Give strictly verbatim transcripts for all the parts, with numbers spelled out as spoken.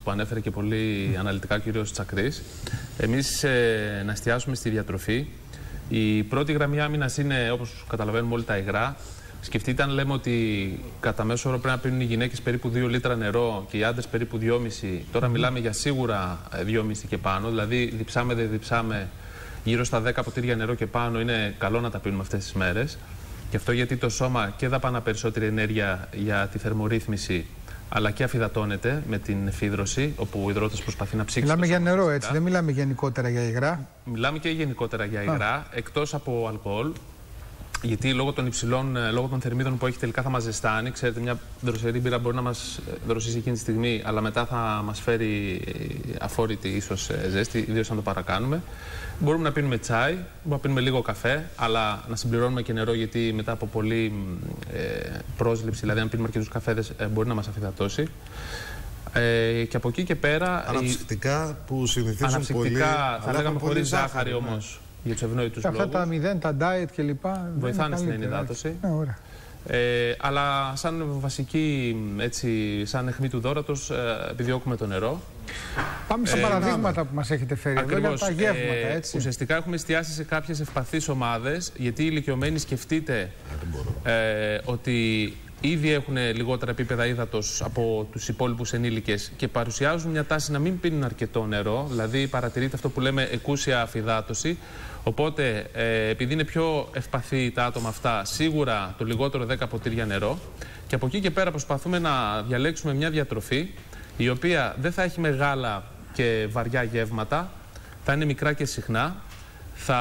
που ανέφερε και πολύ αναλυτικά ο κύριος Τσακρής. Εμείς ε, να εστιάσουμε στη διατροφή. Η πρώτη γραμμή άμυνας είναι, όπως καταλαβαίνουμε όλοι, τα υγρά. Σκεφτείτε αν λέμε ότι κατά μέσο όρο πρέπει να πίνουν οι γυναίκες περίπου δύο λίτρα νερό και οι άντρες περίπου δυόμισι. Τώρα μιλάμε για σίγουρα δυόμισι και πάνω, δηλαδή διψάμε, δεν διψάμε, γύρω στα δέκα ποτήρια νερό και πάνω είναι καλό να τα πίνουμε αυτές τις μέρες. Και αυτό γιατί το σώμα και δαπανά περισσότερη ενέργεια για τη θερμορύθμιση, αλλά και αφυδατώνεται με την εφίδρωση, όπου ο υδρότας προσπαθεί να ψήξει. Μιλάμε για νερό, έτσι, δεν μιλάμε γενικότερα για υγρά. Μιλάμε και γενικότερα για υγρά, εκτός από αλκοόλ. Γιατί λόγω των υψηλών, λόγω των θερμίδων που έχει τελικά θα μας ζεστάνει. Ξέρετε, μια δροσερή μπύρα μπορεί να μας δροσίσει εκείνη τη στιγμή, αλλά μετά θα μας φέρει αφόρητη ίσως ζέστη, ιδίως αν το παρακάνουμε. Μπορούμε να πίνουμε τσάι, μπορούμε να πίνουμε λίγο καφέ, αλλά να συμπληρώνουμε και νερό, γιατί μετά από πολύ ε, πρόσληψη, δηλαδή αν πίνουμε αρκετούς καφέδες, ε, μπορεί να μας αφυδατώσει. Ε, και από εκεί και πέρα. Αναψυκτικά η... που συνηθίζουν αναψυκτικά, πολύ. θα λέγαμε χωρίς ζάχαρη ναι. όμως. Για τους ευνόητους λόγους. Αυτά τα μηδέν, τα diet κλπ. Βοηθάνε στην ενυδάτωση. Ναι, ωραία. Ε, αλλά σαν βασική, έτσι, σαν αιχμή του δώρατος, ε, επιδιώκουμε το νερό. Πάμε στα ε, παραδείγματα να, που μας έχετε φέρει. Ακριβώς, εδώ, για τα γεύματα, ε, έτσι. Ουσιαστικά έχουμε εστιάσει σε κάποιες ευπαθείς ομάδες, γιατί οι ηλικιωμένοι σκεφτείτε ε, ότι ήδη έχουν λιγότερα επίπεδα ύδατος από τους υπόλοιπους ενήλικες και παρουσιάζουν μια τάση να μην πίνουν αρκετό νερό, δηλαδή παρατηρείται αυτό που λέμε εκούσια αφυδάτωση. Οπότε, ε, επειδή είναι πιο ευπαθή τα άτομα αυτά, σίγουρα το λιγότερο δέκα ποτήρια νερό. Και από εκεί και πέρα προσπαθούμε να διαλέξουμε μια διατροφή η οποία δεν θα έχει μεγάλα και βαριά γεύματα, θα είναι μικρά και συχνά. Θα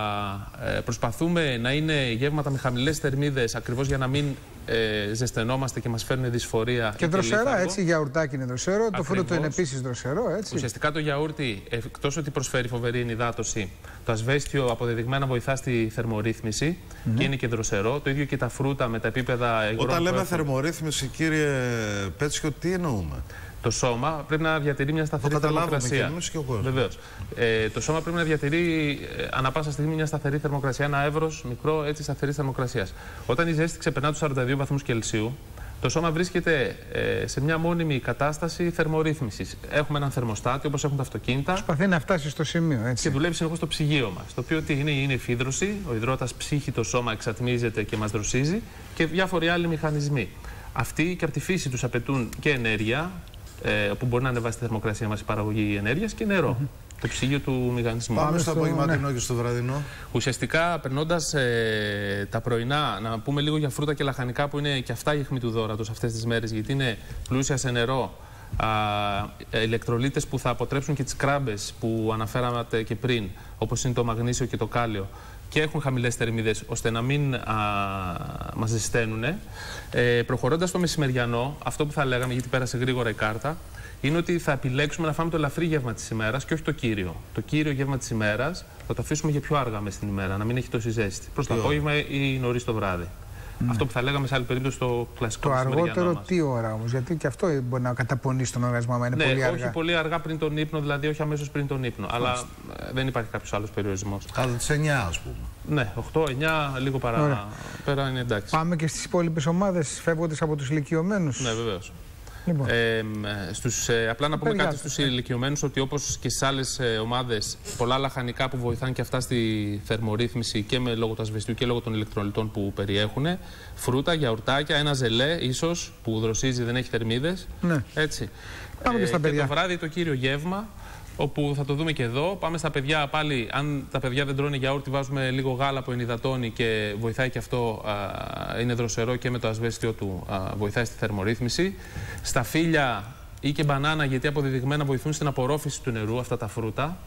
ε, προσπαθούμε να είναι γεύματα με χαμηλές θερμίδες, ακριβώς για να μην ε, ζεσθενόμαστε και μας φέρνουν δυσφορία. Και δροσερά, έτσι, γιαουρτάκι είναι δροσερό, ακριβώς. Το φρούτο είναι επίσης δροσερό, έτσι. Ουσιαστικά το γιαούρτι, εκτός ότι προσφέρει φοβερή ενυδάτωση, το ασβέστιο αποδεδειγμένα βοηθά στη θερμορύθμιση mm-hmm. και είναι και δροσερό. Το ίδιο και τα φρούτα με τα επίπεδα υγρών. Όταν λέμε έχουν... θερμορύθμιση, κύριε Πέτσιο, τι εννοούμε? Το σώμα πρέπει να διατηρεί μια σταθερή θερμοκρασία. Βεβαίως. Ε, το σώμα πρέπει να διατηρεί ε, ανά πάσα στιγμή μια σταθερή θερμοκρασία, ένα εύρος μικρό έτσι σταθερή θερμοκρασία. Όταν η ζέστη ξεπερνά τους σαράντα δύο βαθμούς Κελσίου, το σώμα βρίσκεται ε, σε μια μόνιμη κατάσταση θερμορύθμισης. Έχουμε έναν θερμοστάτη, όπως έχουν τα αυτοκίνητα. Προσπαθεί να φτάσει στο σημείο, έτσι. Και δουλεύει συνεχώς το ψυγείο μας. Το οποίο τι είναι, είναι η φίδρωση, ο υδρότας ψύχει το σώμα, εξατμίζεται και μας δροσίζει και διάφοροι άλλοι μηχανισμοί. Αυτοί και από τη φύση τους απαιτούν και ενέργεια, ε, που μπορεί να ανεβάσει τη θερμοκρασία μας η παραγωγή ενέργειας, και νερό. Mm-hmm. Το ψυγείο του μηχανισμού. Πάμε στο απογευματινό και στο βραδινό. Ουσιαστικά, περνώντας ε, τα πρωινά, να πούμε λίγο για φρούτα και λαχανικά, που είναι και αυτά η αιχμή του δώρατος αυτές τις μέρες, γιατί είναι πλούσια σε νερό, α, ηλεκτρολίτες που θα αποτρέψουν και τις κράμπες που αναφέραμε και πριν, όπως είναι το μαγνήσιο και το κάλιο, και έχουν χαμηλές θερμίδες, ώστε να μην α, μας ζεσταίνουν. Ε, προχωρώντας στο μεσημεριανό, αυτό που θα λέγαμε, γιατί πέρασε γρήγορα η κάρτα, είναι ότι θα επιλέξουμε να φάμε το ελαφρύ γεύμα της ημέρας και όχι το κύριο. Το κύριο γεύμα της ημέρας θα το αφήσουμε για πιο αργά μες στην ημέρα, να μην έχει τόση ζέστη. Προς το απόγευμα ή νωρίς το βράδυ. Ναι. Αυτό που θα λέγαμε σε άλλη περίπτωση το κλασικό. Το αργότερο τι ώρα όμως, γιατί και αυτό μπορεί να καταπονήσει τον οργανισμό, άμα είναι ναι, πολύ αργά. Όχι πολύ αργά πριν τον ύπνο, δηλαδή όχι αμέσως πριν τον ύπνο. Αλλά ε, δεν υπάρχει κάποιος άλλος περιορισμός. Αλλά τις εννιά, ας πούμε. Ναι, οκτώ εννιά, λίγο παρά πέρα είναι εντάξει. Πάμε και στις υπόλοιπες ομάδες, φεύγοντας από τους ηλικιωμένους. Ναι, βεβαίως. Λοιπόν. Ε, στους, ε, απλά να πούμε Παιδιά, κάτι στους ηλικιωμένους, ότι όπως και στις άλλες ε, ομάδες, πολλά λαχανικά που βοηθάνε και αυτά στη θερμορύθμιση και με λόγω του ασβεστιού και λόγω των ηλεκτρολιτών που περιέχουν. Φρούτα, γιαουρτάκια, ένα ζελέ ίσως που δροσίζει, δεν έχει θερμίδες. Ναι. Έτσι. Πάμε ε, και στα παιδιά. Και το βράδυ το κύριο γεύμα, όπου θα το δούμε και εδώ. Πάμε στα παιδιά πάλι. Αν τα παιδιά δεν τρώνε γιαούρτι, βάζουμε λίγο γάλα που ενυδατώνει και βοηθάει και αυτό. Α, είναι δροσερό και με το ασβέστιο του α, βοηθάει στη θερμορύθμιση. Στα φύλλα ή και μπανάνα, γιατί αποδεδειγμένα βοηθούν στην απορρόφηση του νερού αυτά τα φρούτα.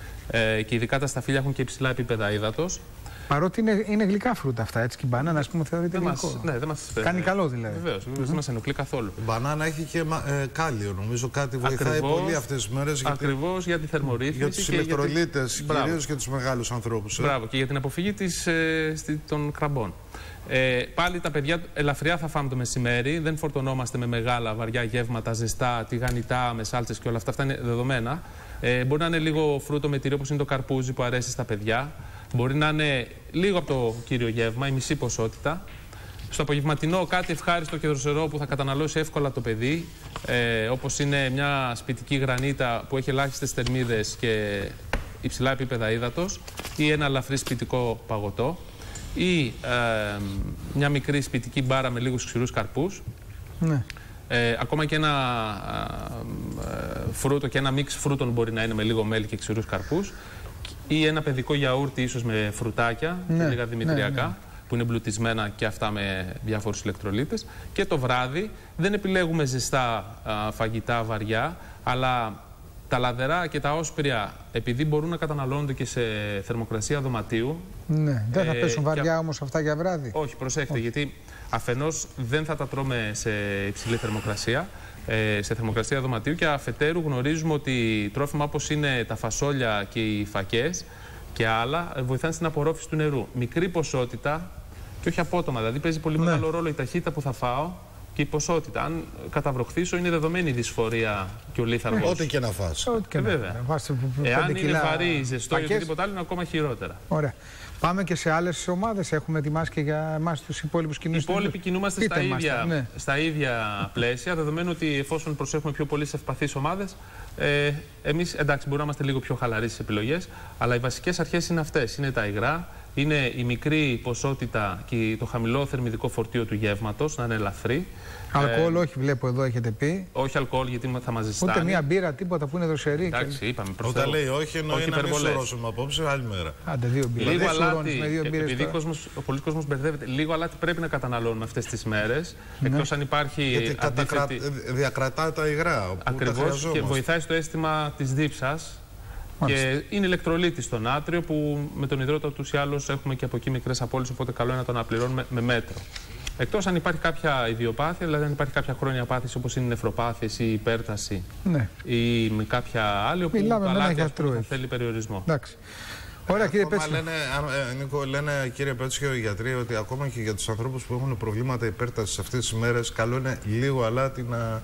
Ε, και ειδικά τα σταφύλια έχουν και υψηλά επίπεδα ύδατος. Παρότι είναι, είναι γλυκά φρούτα αυτά, έτσι, και η μπανάνα, ας πούμε, θεωρείται γλυκό. Μας, ναι, δεν μας κάνει καλό δηλαδή. Βεβαίως, βεβαίως, mm-hmm. δεν μας ενοχλεί καθόλου. Η μπανάνα έχει και ε, κάλιο, νομίζω, κάτι βοηθάει ακριβώς, πολύ αυτές τις μέρες. Γιατί... Ακριβώς για τη θερμορύθμιση. Για τους ηλεκτρολίτες, για... κυρίως και τους μεγάλους ανθρώπους. Ε. Μπράβο, και για την αποφυγή της, ε, των κραμπών. Ε, πάλι τα παιδιά ελαφριά θα φάμε το μεσημέρι, δεν φορτωνόμαστε με μεγάλα βαριά γεύματα, ζεστά, τηγανιτά, με σάλτσες και όλα αυτά, αυτά είναι δεδομένα. Ε, μπορεί να είναι λίγο φρούτο με τυρί, όπως είναι το καρπούζι που αρέσει στα παιδιά. Μπορεί να είναι λίγο από το κύριο γεύμα, η μισή ποσότητα. Στο απογευματινό κάτι ευχάριστο και δροσερό που θα καταναλώσει εύκολα το παιδί, ε, όπως είναι μια σπιτική γρανίτα που έχει ελάχιστες θερμίδες και υψηλά επίπεδα ύδατος, ή ένα ελαφρύ σπιτικό παγωτό, ή ε, μια μικρή σπιτική μπάρα με λίγους ξηρούς καρπούς. Ναι. Ε, ακόμα και ένα ε, φρούτο και ένα μίξ φρούτων μπορεί να είναι με λίγο μέλι και ξηρούς καρπούς, ή ένα παιδικό γιαούρτι ίσως με φρουτάκια, ναι, λίγα δημητριακά, ναι, ναι, που είναι εμπλουτισμένα και αυτά με διάφορους ηλεκτρολίτες. Και το βράδυ δεν επιλέγουμε ζεστά α, φαγητά βαριά, αλλά τα λαδερά και τα όσπρια, επειδή μπορούν να καταναλώνονται και σε θερμοκρασία δωματίου. Ναι, δεν θα ε, πέσουν βαριά και... όμως αυτά για βράδυ. Όχι, προσέχτε, Όχι. γιατί αφενός δεν θα τα τρώμε σε υψηλή θερμοκρασία, ε, σε θερμοκρασία δωματίου, και αφετέρου γνωρίζουμε ότι τρόφιμα όπως είναι τα φασόλια και οι φακές και άλλα βοηθάνε στην απορρόφηση του νερού. Μικρή ποσότητα και όχι απότομα. Δηλαδή παίζει πολύ ναι. μεγάλο ρόλο η ταχύτητα που θα φάω και η ποσότητα. Αν καταβροχθήσω, είναι δεδομένη η δυσφορία και ο λίθαργος. Ό,τι και να φας. Ό,τι και ε, να βέβαια. φας. Εάν είναι βαρύ, ζεστό ή οτιδήποτε άλλο, είναι ακόμα χειρότερα. Ωραία. Πάμε και σε άλλες ομάδες. Έχουμε ετοιμάσει και για εμάς τους υπόλοιπους κοινούς. Οι υπόλοιποι κινούμαστε στα ίδια, ναι. στα ίδια πλαίσια, δεδομένου ότι εφόσον προσέχουμε πιο πολύ σε ευπαθείς ομάδες, ε, εμείς εντάξει μπορούμε να είμαστε λίγο πιο χαλαροί στις επιλογές, αλλά οι βασικές αρχές είναι αυτές. Είναι τα υγρά, είναι η μικρή ποσότητα και το χαμηλό θερμιδικό φορτίο του γεύματος, να είναι ελαφρύ. Αλκοόλ, ε, όχι, βλέπω εδώ έχετε πει. Όχι αλκοόλ, γιατί θα μας ζεστάνει. Ούτε μία μπύρα, τίποτα που είναι δροσερή. Εντάξει, και... είπαμε. Όταν λέει όχι, εννοεί να μην σωρώσουμε απόψε άλλη μέρα. Άντε, δύο μπύρες. Λίγο αλάτι, με δύο μπύρες επειδή κόσμος, ο πολλής κόσμος μπερδεύεται, λίγο αλάτι πρέπει να καταναλώνουμε αυτές τις μέρες. Ναι. Εκτός αν υπάρχει. Γιατί αντίθετη... διακρατά τα υγρά. Ακριβώς, και βοηθάει στο αίσθημα της δίψας. Και είναι ηλεκτρολίτη στο νάτριο, που με τον υδρότα ούτως ή άλλως έχουμε και από εκεί μικρές απώλειες, οπότε καλό είναι να τον αναπληρώνουμε με μέτρο. Εκτός αν υπάρχει κάποια ιδιοπάθεια, δηλαδή αν υπάρχει κάποια χρόνια πάθηση όπως είναι η νεφροπάθηση ή η υπέρταση, ναι, ή με κάποια άλλη, όπου το αλάτι θα θέλει περιορισμό. Εντάξει. Ωραία, κύριε Πέτσιο. Λένε, Νίκο, λένε, κύριε Πέτσιο, οι γιατροί ότι ακόμα και για τους ανθρώπους που έχουν προβλήματα υπέρτασης αυτές τις μέρες, καλό είναι λίγο αλάτι να,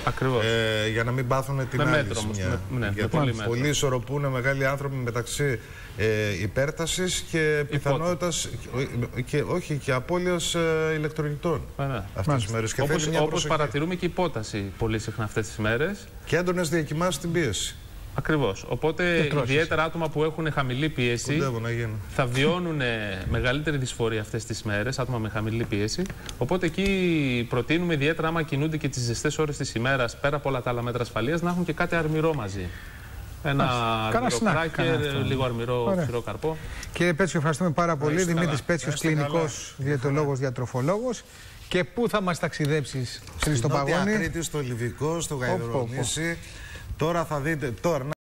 ε, για να μην πάθουν την άλλη ζημιά. Ναι, γιατί με πολλοί ισορροπούν μεγάλοι άνθρωποι μεταξύ ε, υπέρτασης και πιθανότητας και, όχι, και απώλειας ε, ηλεκτρολιτών αυτές τις μέρες. Και όπως όπως παρατηρούμε και υπόταση πολύ συχνά αυτές τις μέρες. Και έντονες διακοιμάσεις στην πίεση. Ακριβώς. Οπότε ιδιαίτερα άτομα που έχουν χαμηλή πίεση θα βιώνουν μεγαλύτερη δυσφορία αυτές τις μέρες, άτομα με χαμηλή πίεση. Οπότε εκεί προτείνουμε ιδιαίτερα, άμα κινούνται και τις ζεστές ώρες της ημέρας, πέρα από όλα τα άλλα μέτρα ασφαλείας, να έχουν και κάτι αρμυρό μαζί. Ένα αρμυρό κράκερ, λίγο αρμυρό ξηρό καρπό. Κύριε Πέτσιο, ευχαριστούμε πάρα πολύ. Δημήτρης Πέτσιος, κλινικός διαιτολόγος, διατροφολόγος. Και πού θα μας ταξιδέψεις, Χρήστο Παγώνη? Στην Νότια Κρήτη, στο Λιβικό, στο Γαϊδουρονήσι. Τώρα θα δείτε. Τώρα,